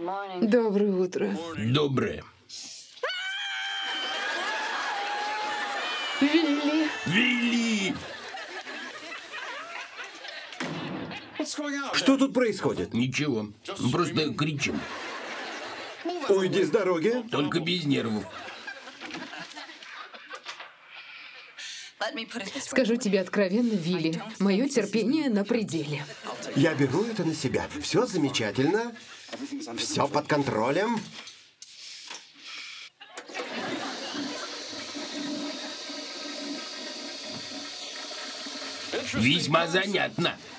Доброе утро. Доброе. Вилли. Вилли! Что тут происходит? Ничего. Мы просто кричим. Уйди с дороги. Только без нервов. Скажу тебе откровенно, Вилли, мое терпение на пределе. Я беру это на себя. Все замечательно. Все под контролем. Весьма занятно.